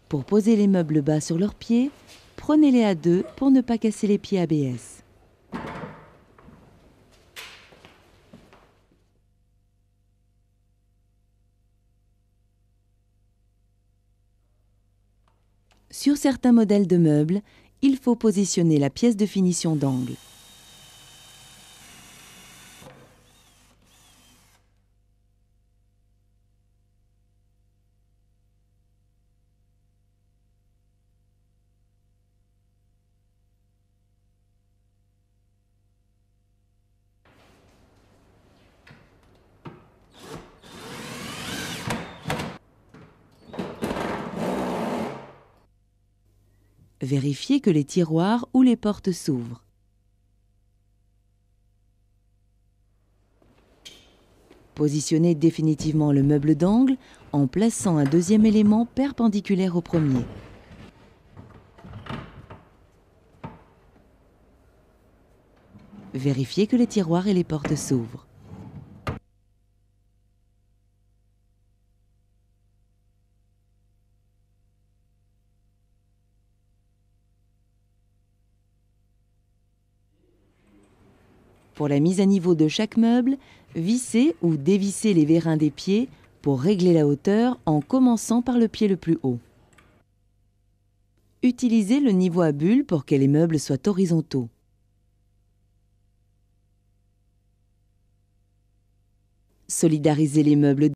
Pour poser les meubles bas sur leurs pieds, prenez-les à deux pour ne pas casser les pieds ABS. Sur certains modèles de meubles, il faut positionner la pièce de finition d'angle. Vérifiez que les tiroirs ou les portes s'ouvrent. Positionnez définitivement le meuble d'angle en plaçant un deuxième élément perpendiculaire au premier. Vérifiez que les tiroirs et les portes s'ouvrent. Pour la mise à niveau de chaque meuble, vissez ou dévissez les vérins des pieds pour régler la hauteur en commençant par le pied le plus haut. Utilisez le niveau à bulles pour que les meubles soient horizontaux. Solidarisez les meubles